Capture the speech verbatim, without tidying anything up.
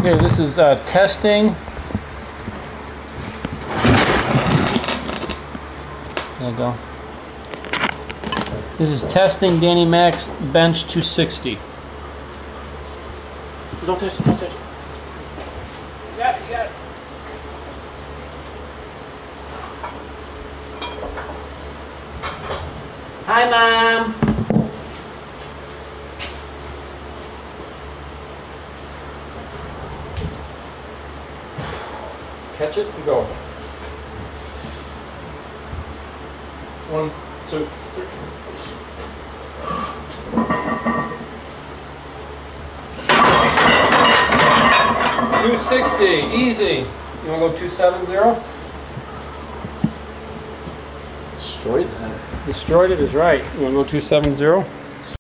Okay, this is uh, testing. There you go. This is testing Danny Mac's bench two sixty. Don't touch it, don't touch it. You got it, you got it. Hi, Mom. Catch it and go. One, two, three. two sixty, easy. You want to go two seventy? Destroyed that. Destroyed it is right. You want to go two seventy?